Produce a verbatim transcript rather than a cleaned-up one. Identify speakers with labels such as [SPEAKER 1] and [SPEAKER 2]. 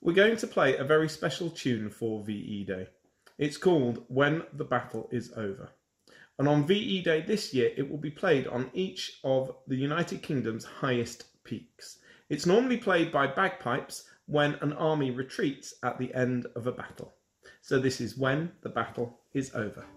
[SPEAKER 1] We're going to play a very special tune for V E Day. It's called When the Battle is Over. And on V E Day this year, it will be played on each of the United Kingdom's highest peaks. It's normally played by bagpipes when an army retreats at the end of a battle. So this is When the Battle is Over.